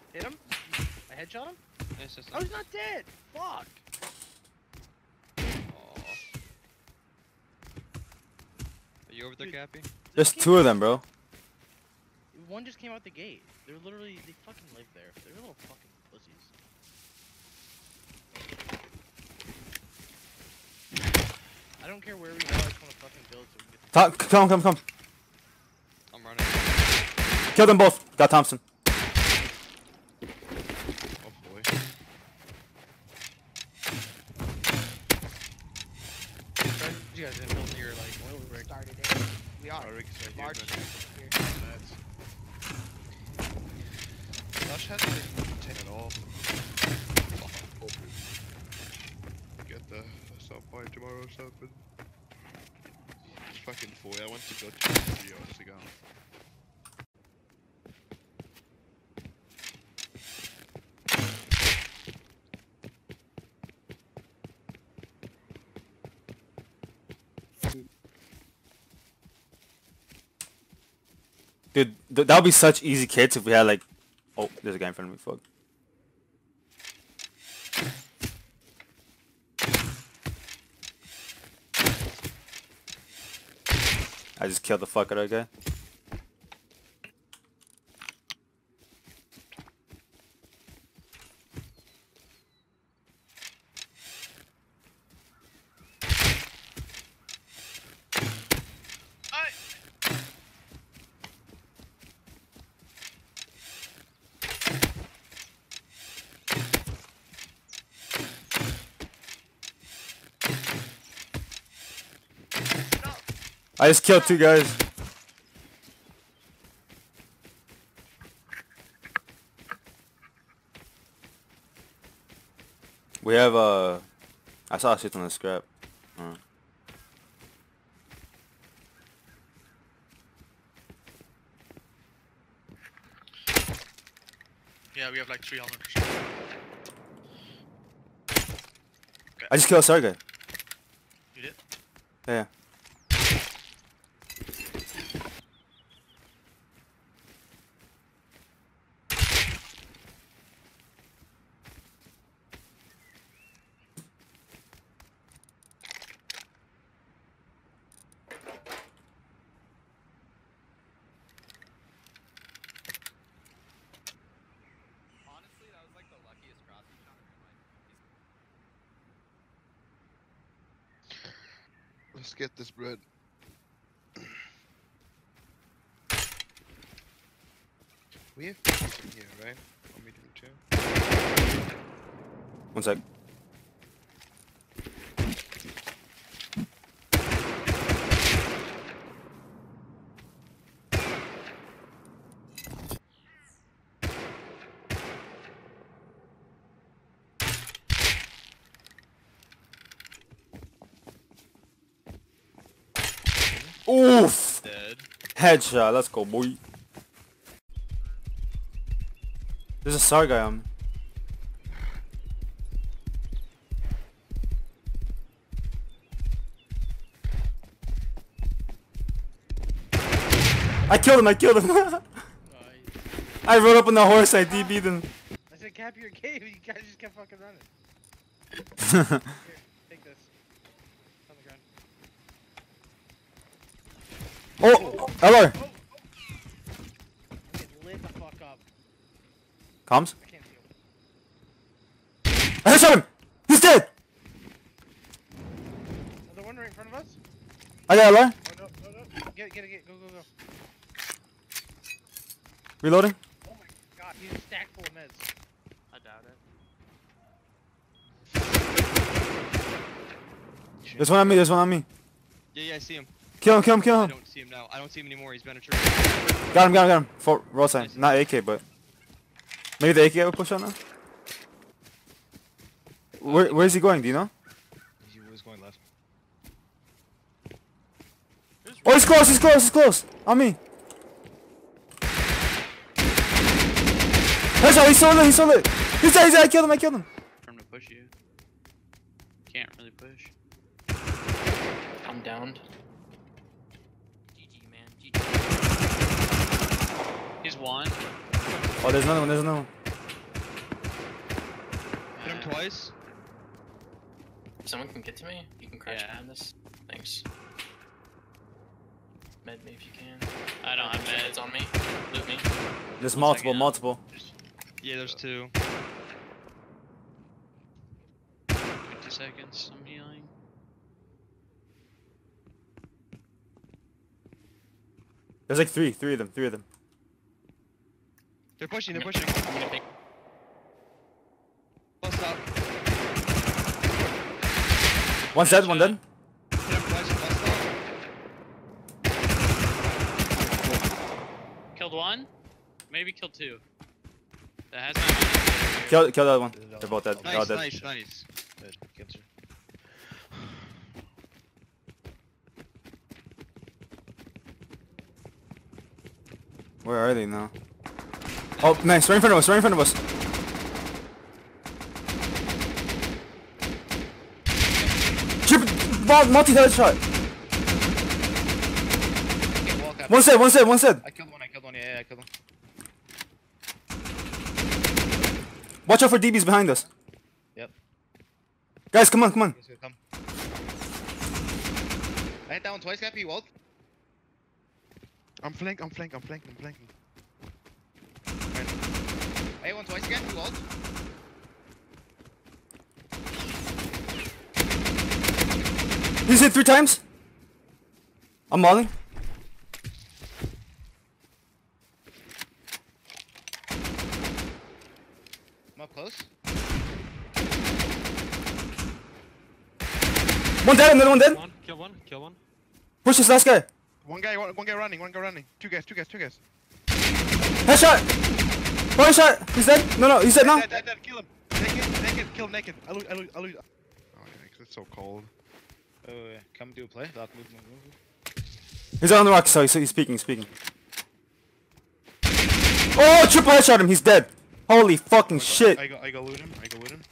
Hit him? I headshot him? Yes, yes, Oh, he's not dead! Fuck! Aw. Are you over there, Dude. Gappy? There's two of them, bro. One just came out the gate. They're literally, they fucking live there. They're little fucking pussies. I don't care where we go, I just wanna fucking build so we can get the Come. I'm running. Kill them both. Got Thompson. Oh boy. You guys didn't build your, like, oil rig. Started it. We are. Our rig is right March. here, Here. That's... Flash hasn't been 10 at all. Get the some point tomorrow or something. It's fucking 4. I want to go to 3 hours ago. Dude, that would be such easy kits if we had like... Oh, there's a guy in front of me. Fuck. I just killed the fuck out of that guy. I just killed two guys. We have I saw shit on the scrap. Yeah, we have like 3 helmets. I just killed a Sarga. You did? Yeah. Honestly, that was like the luckiest crossing shot in my life. Let's get this bread. We have pieces in here, right? Want me to do too? 1 sec. Oof! Dead. Headshot. Let's go, boy. There's a SAR guy on me. I killed him. I rode up on the horse. I DB'd him. I said cap your cave, you guys just kept fucking running. Here, take this. It's on the ground. Oh! LR! I'm getting lit the fuck up. Comms? I can't see him. I shot him! He's dead! Is there one right in front of us? I got LR. Oh no. Get it, go. Reloading. Oh my god, he's a stack full of meds. I doubt it. There's one on me. Yeah, I see him. Kill him. I don't see him now. I don't see him anymore. He's been a tree. Got him. For roll sign. Not AK, but... Maybe the AK will push on now? Where's he going? Do you know? He was going left. Oh, he's close! On me! Headshot, he's so lit! He's dead, I killed him! For him to push you. Can't really push. I'm downed. GG, man. GG. He's one. Oh, there's another one. twice. If someone can get to me, you can crash Yeah. behind this. Thanks. Med me if you can. I don't have It's meds. on me. Loot me. There's One multiple, second. multiple. Yeah, there's 2. 50 seconds. I'm healing. There's like three of them. They're pushing, I'm they're gonna- pushing. I'm gonna pick. Bust up. One's dead, one dead. Hit him twice, bust up. Killed 1. Maybe killed 2. That has not. Kill the other one. They're both dead. They're all Nice, dead. nice, nice. Good, good. Where are they now? Oh, nice. Right in front of us. Right in front of us. Multi headshot. Okay, walk up. One set. I killed one, yeah, I killed him. Watch out for DBs behind us. Yep. Guys, come on. He's gonna come. I hit that one twice, Cappy, walled. I'm flanking. Right. I hit one twice again, he walled. He's hit 3 times. I'm mauling. I'm up close. One dead, another one dead. Kill one. Push this last guy. One guy running. Two guys. Headshot. One shot. He's dead. No, he's dead now. Dead, kill him. Kill him naked. I lose. Oh yeah, 'cause it's so cold. Oh yeah, come do a play. Move. He's on the rock, so he's speaking. Oh, triple headshot him. He's dead. Holy fucking shit. I go loot him.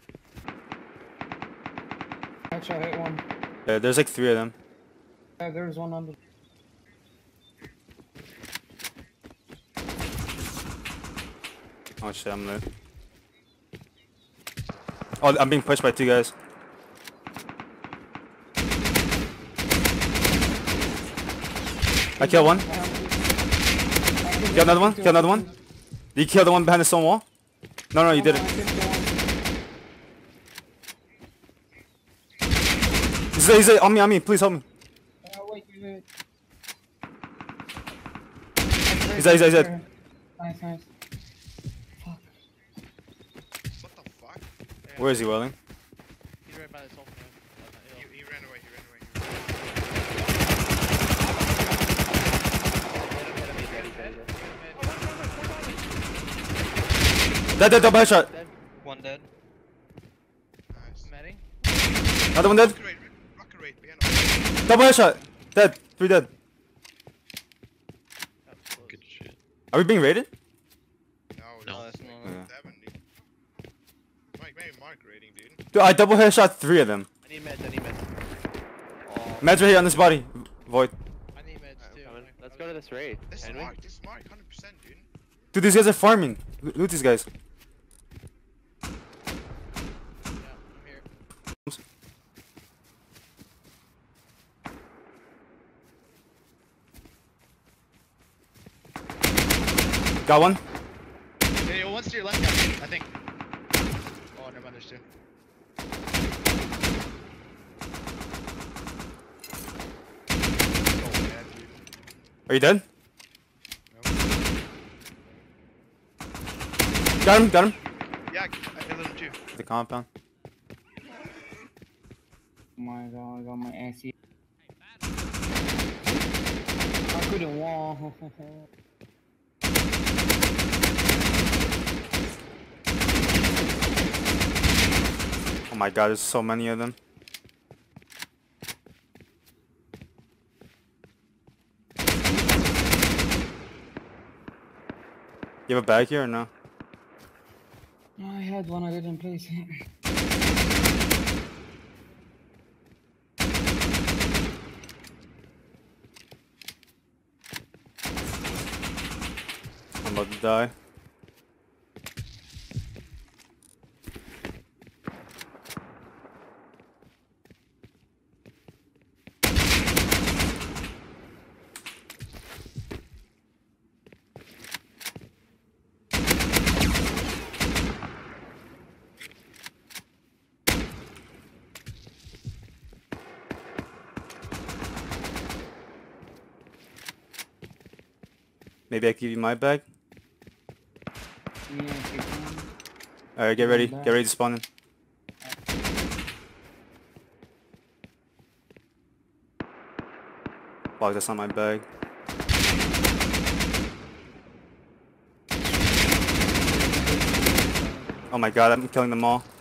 Headshot hit one. Yeah, there's like 3 of them. Yeah, there's one under. Oh shit, I'm lit. Oh, I'm being pushed by 2 guys. I killed one. Kill another one. Did you kill the one behind the stone wall? No, you didn't. He's on me, please help me. Wait. He's dead. Nice. Fuck. What the fuck? Where is he, Welling? He's right by the sulfur. He ran away. Dead, double headshot. One dead. Nice. Matting. Another one dead. Rocket rate, behind us. Double headshot. Dead. 3 dead. Good shit. Are we being raided? No, that's not. Yeah. 70. Maybe Mark rating, dude. Dude, I double headshot 3 of them. I need meds. Oh, Meds right here on this body. Void. I need meds too. Let's go to this raid. This is Can we? Mark, 100%, dude. Dude, these guys are farming. Loot these guys. Yeah, I'm here. Got one. Yeah, one's to your left, Captain, I think. Oh, never mind, there's 2. Oh, bad, dude. Are you dead? No. Got him. Yeah, I hit him too. The compound. Oh my god, I got my ass here. I couldn't wall. Oh my god, there's so many of them. You have a bag here or no? I had one, I didn't place it. I'm about to die. Maybe I can give you my bag. Yeah, if you can. Alright, get ready. Get ready to spawn in. Fuck, that's not my bag. Oh my god, I'm killing them all.